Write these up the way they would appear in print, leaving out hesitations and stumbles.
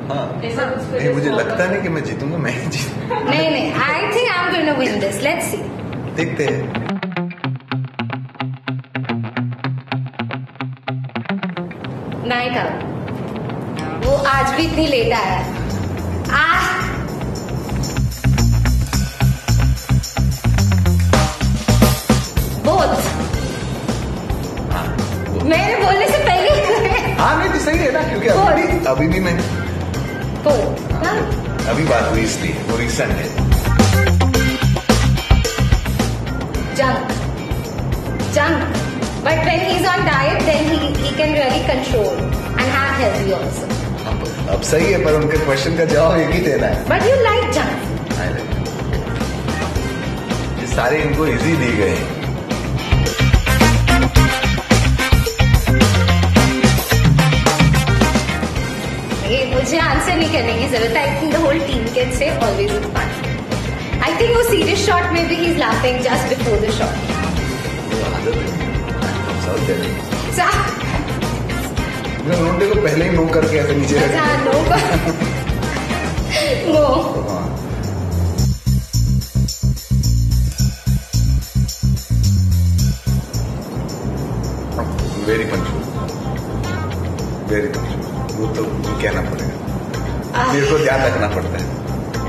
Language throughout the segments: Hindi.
हाँ नहीं, मुझे लगता नहीं कि मैं जीतूंगा, मैं ही जीतूंगा। नहीं, I think I am going to win this, let's see. देखते हैं। नाइट आउट, वो आज भी इतनी लेट आया। बोथ मेरे बोलने से पहले। हाँ नहीं तो सही है ना, क्योंकि अभी भी मैं अभी बात हुई इसलिए, वो रिसेंट है। Junk. But when he's on diet, then he can really control and have healthy also. अब सही है, पर उनके क्वेश्चन का जवाब एक ही देना है। But you like junk. I like it. ये सारे इनको इजी दिए गए हैं। ये मुझे आंसर नहीं करने की जरूरत है। I think the whole team can say always it's fun. I think वो serious shot में भी he's laughing just before the shot. रोंडे को पहले ही नो करके ऐसे नीचे no very punctual, very punctual, वो तो कहना पड़ेगा, मेरे को ध्यान रखना पड़ता है।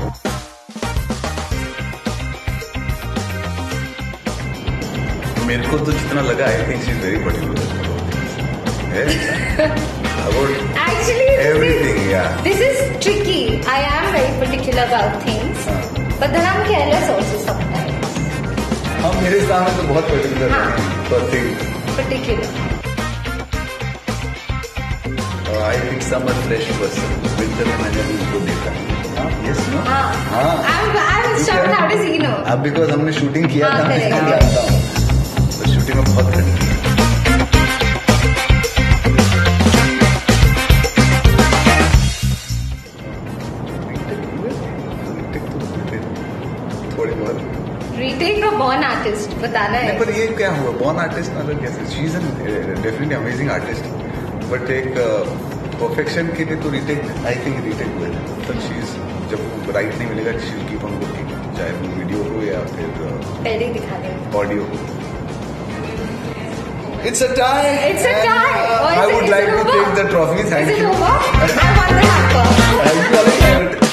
मेरे को तो जितना लगा, I think she is very particular actually everything. Yeah, this is tricky. I am very particular about things, but then I'm careless also sometimes. हाँ, मेरे सामने तो बहुत पर्टिकुलर है, particular. I think summer fresh person. Winter में मैंने उनको देखा। Yes, no? हाँ। I'm shocked. How does he know? अब because हमने शूटिंग किया था, मैं जानता हूँ। तो शूटिंग में बहुत लड़की है। रीटेक और बॉर्न आर्टिस्ट बताना है। पर ये क्या हुआ, बॉर्न आर्टिस्ट मतलब कैसे? She is definitely amazing artist, but एक परफेक्शन के लिए तो रीटेक, आई थिंक रीटेक हुआ है। मतलब शी इज, जब राइट नहीं मिलेगा she will keep on working, चाहे वो वीडियो हो या फिर पहले ही दिखा दें audio. It's a tie. It's a tie. I would like to take the trophy. Thank you. I won the hamper. Thank you.